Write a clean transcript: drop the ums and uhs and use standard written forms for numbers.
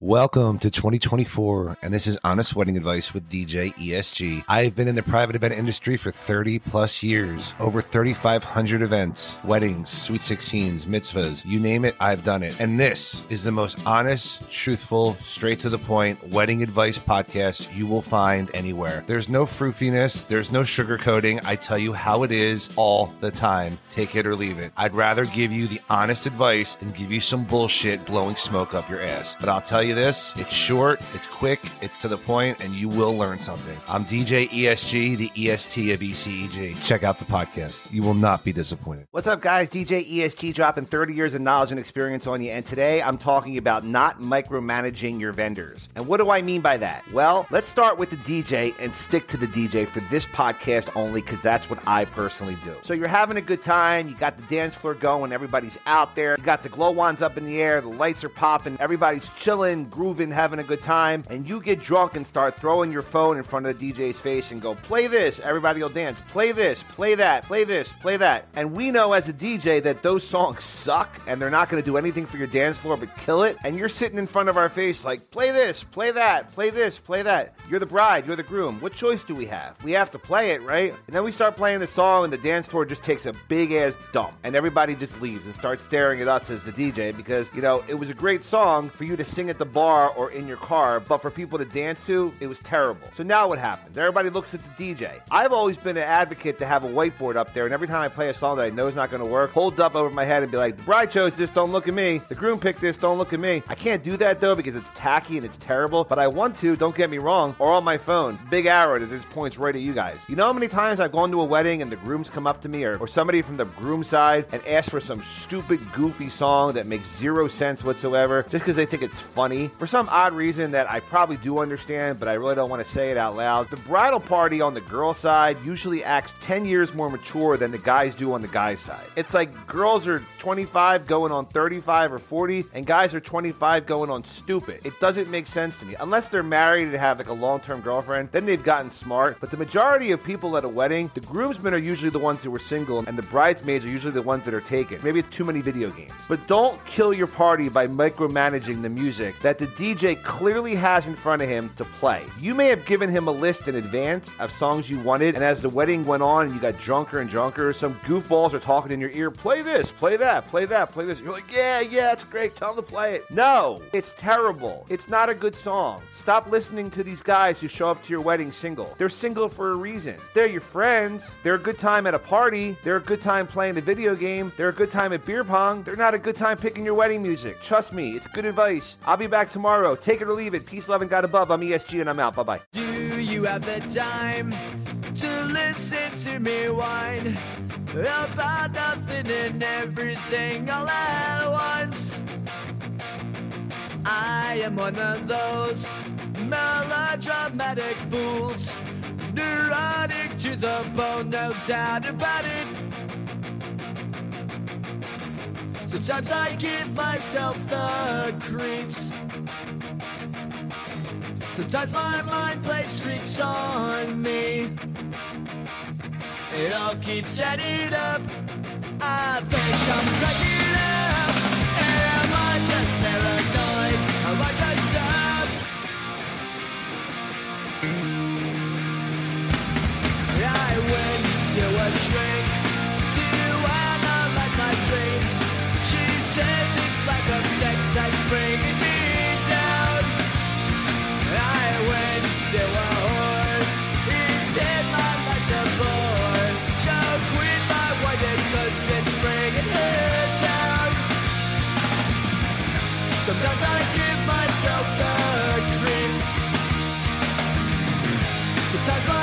Welcome to 2024, and this is Honest Wedding Advice with DJ ESG. I've been in the private event industry for 30 plus years, over 3,500 events, weddings, sweet 16s, mitzvahs, you name it, I've done it. And this is the most honest, truthful, straight to the point wedding advice podcast you will find anywhere. There's no froofiness, there's no sugarcoating. I tell you how it is all the time. Take it or leave it. I'd rather give you the honest advice than give you some bullshit blowing smoke up your ass. But I'll tell you this, it's short, it's quick, it's to the point, and you will learn something. I'm DJ ESG, the EST of ECEG. Check out the podcast. You will not be disappointed. What's up, guys? DJ ESG dropping 30 years of knowledge and experience on you, and today I'm talking about not micromanaging your vendors. And what do I mean by that? Well, let's start with the DJ and stick to the DJ for this podcast only, because that's what I personally do. So you're having a good time, you got the dance floor going, everybody's out there, you got the glow wands up in the air, the lights are popping, everybody's chilling, grooving, having a good time, and you get drunk and start throwing your phone in front of the DJ's face and go, play this, everybody will dance, play this, play that, play this, play that. And we know as a DJ that those songs suck and they're not going to do anything for your dance floor but kill it, and you're sitting in front of our face like, play this, play that, play this, play that. You're the bride, you're the groom. What choice do we have? We have to play it, right? And then we start playing the song and the dance floor just takes a big ass dump and everybody just leaves and starts staring at us as the DJ because, you know, it was a great song for you to sing at the bar or in your car, but for people to dance to, it was terrible. So now what happens? Everybody looks at the DJ. I've always been an advocate to have a whiteboard up there, and every time I play a song that I know is not going to work, hold up over my head and be like, the bride chose this, don't look at me. The groom picked this, don't look at me. I can't do that though because it's tacky and it's terrible, but I want to, don't get me wrong, or on my phone, big arrow that just points right at you guys. You know how many times I've gone to a wedding and the grooms come up to me or somebody from the groom side and ask for some stupid, goofy song that makes zero sense whatsoever just because they think it's funny for some odd reason that I probably do understand, but I really don't want to say it out loud. The bridal party on the girl side usually acts 10 years more mature than the guys do on the guy's side. It's like girls are 25 going on 35 or 40, and guys are 25 going on stupid. It doesn't make sense to me. Unless they're married and have like a long-term girlfriend, then they've gotten smart. But the majority of people at a wedding, the groomsmen are usually the ones who are single, and the bridesmaids are usually the ones that are taken. Maybe it's too many video games. But don't kill your party by micromanaging the music that the DJ clearly has in front of him to play. You may have given him a list in advance of songs you wanted, and as the wedding went on and you got drunker and drunker, some goofballs are talking in your ear, play this, play that, play that, play this. You're like, yeah, it's great, tell them to play it. No, it's terrible. It's not a good song. Stop listening to these guys who show up to your wedding single. They're single for a reason. They're your friends. They're a good time at a party. They're a good time playing a video game. They're a good time at beer pong. They're not a good time picking your wedding music. Trust me, it's good advice. I'll be back tomorrow. Take it or leave it. Peace, love, and God above. I'm ESG and I'm out. Bye-bye. Do you have the time to listen to me whine about nothing and everything all at once? I am one of those melodramatic fools, neurotic to the bone, no doubt about it. Sometimes I give myself the creeps. Sometimes my mind plays tricks on me. It all keeps adding up. I think I'm cracking up. Am I just paranoid? Am I just up? I went to a shrink to analyze my dreams. She says it's lack of sex that's bringing me down. I went to a whore. He said my life's a bore. Choke with my wife because it's bringing her down. Sometimes I give myself the creeps. Sometimes my